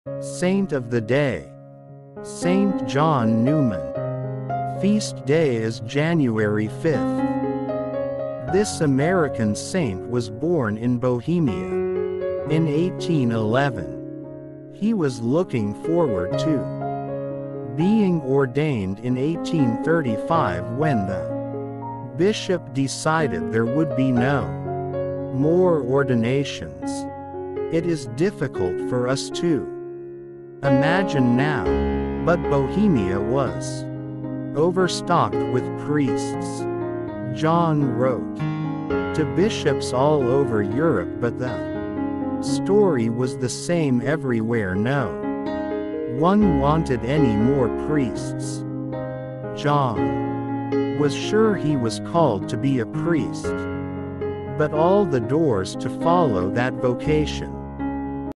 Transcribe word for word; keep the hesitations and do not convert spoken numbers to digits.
Saint of the Day. Saint John Neumann. Feast day is January fifth. This American saint was born in Bohemia in eighteen eleven. He was looking forward to being ordained in eighteen thirty-five when the bishop decided there would be no more ordinations. It is difficult for us to imagine now, but Bohemia was overstocked with priests. John wrote to bishops all over Europe, but the story was the same everywhere. No one wanted any more priests. John was sure he was called to be a priest, but all the doors to follow that vocation